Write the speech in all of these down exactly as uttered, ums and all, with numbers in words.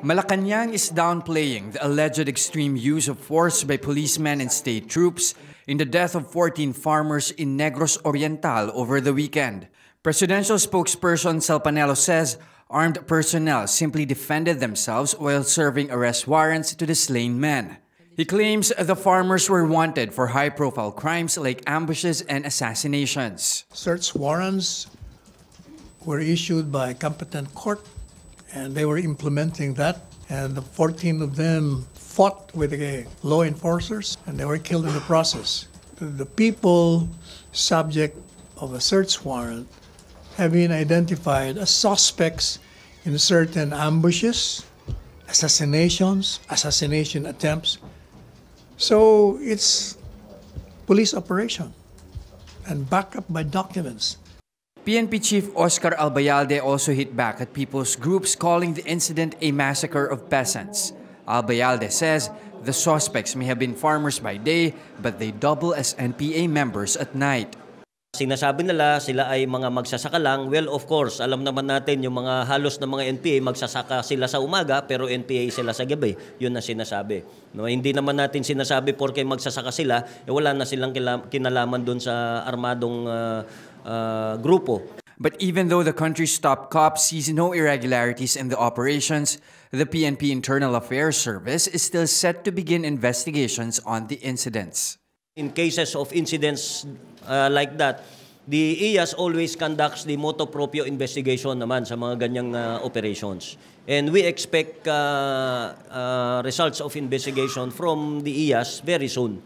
Malacanang is downplaying the alleged extreme use of force by policemen and state troops in the death of fourteen farmers in Negros Oriental over the weekend. Presidential spokesperson Sal Panelo says armed personnel simply defended themselves while serving arrest warrants to the slain men. He claims the farmers were wanted for high-profile crimes like ambushes and assassinations. Search warrants were issued by a competent court, and they were implementing that. And the fourteen of them fought with the law enforcers, and they were killed in the process. The people subject of a search warrant have been identified as suspects in certain ambushes, assassinations, assassination attempts. So it's police operation and backed up by documents. P N P Chief Oscar Albayalde also hit back at people's groups calling the incident a massacre of peasants. Albayalde says the suspects may have been farmers by day, but they double as N P A members at night. Sinasabi nila sila ay mga magsasaka lang. Well, of course, alam naman natin yung mga halos na mga N P A, magsasaka sila sa umaga, pero N P A sila sa gabi. Yun na sinasabi. No, hindi naman natin sinasabi porke magsasaka sila, eh, wala na silang kinalaman doon sa armadong uh, uh, grupo. But even though the country's top cops sees no irregularities in the operations, the P N P Internal Affairs Service is still set to begin investigations on the incidents. In cases of incidents uh, like that, the I A S always conducts the motu proprio investigation naman sa mga ganyang uh, operations. And we expect uh, uh, results of investigation from the I A S very soon.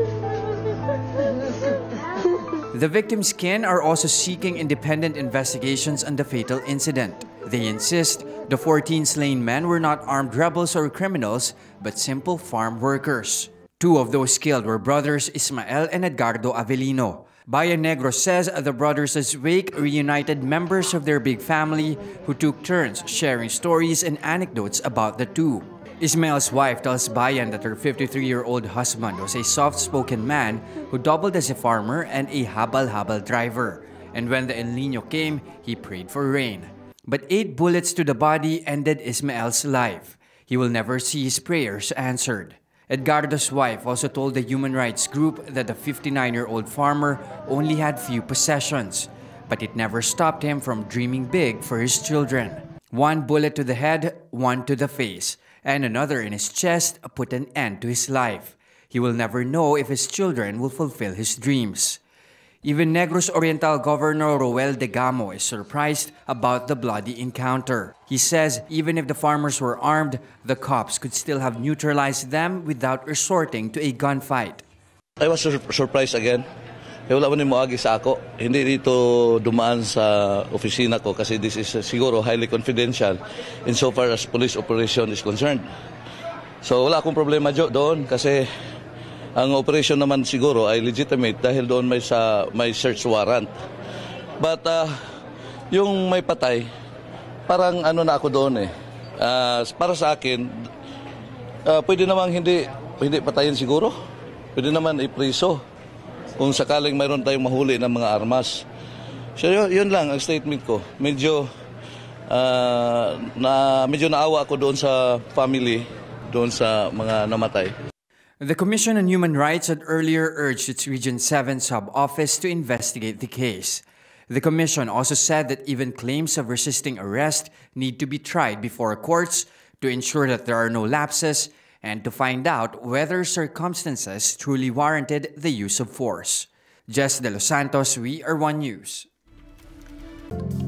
The victims' kin are also seeking independent investigations on the fatal incident. They insist the fourteen slain men were not armed rebels or criminals, but simple farm workers. Two of those killed were brothers Ismael and Edgardo Avelino. Bayan Negros says the brothers' wake reunited members of their big family who took turns sharing stories and anecdotes about the two. Ismael's wife tells Bayan that her fifty-three-year-old husband was a soft-spoken man who doubled as a farmer and a habal-habal driver. And when the El Niño came, he prayed for rain. But eight bullets to the body ended Ismael's life. He will never see his prayers answered. Edgardo's wife also told the human rights group that the fifty-nine-year-old farmer only had few possessions, but it never stopped him from dreaming big for his children. One bullet to the head, one to the face, and another in his chest put an end to his life. He will never know if his children will fulfill his dreams. Even Negros Oriental Governor Roel Degamo is surprised about the bloody encounter. He says even if the farmers were armed, the cops could still have neutralized them without resorting to a gunfight. I was sur surprised again. Eh, wala man mo agi sa ako. Hindi dito dumaan sa opisina ko kasi this is uh, siguro highly confidential insofar as police operation is concerned. So wala akong problema doon kasi ang operation naman siguro ay legitimate dahil doon may sa may search warrant. But uh, yung may patay, parang ano na ako doon eh. Uh, para sa akin, uh, pwede namang hindi hindi patayin siguro. Pwede naman ipriso kung sakaling mayroon tayong mahuli ng mga armas. So yun, yun lang ang statement ko. Medyo uh, na medyo naawa ako doon sa family, doon sa mga namatay. The Commission on Human Rights had earlier urged its Region seven sub-office to investigate the case. The Commission also said that even claims of resisting arrest need to be tried before courts to ensure that there are no lapses and to find out whether circumstances truly warranted the use of force. Jess De Los Santos, We Are One News.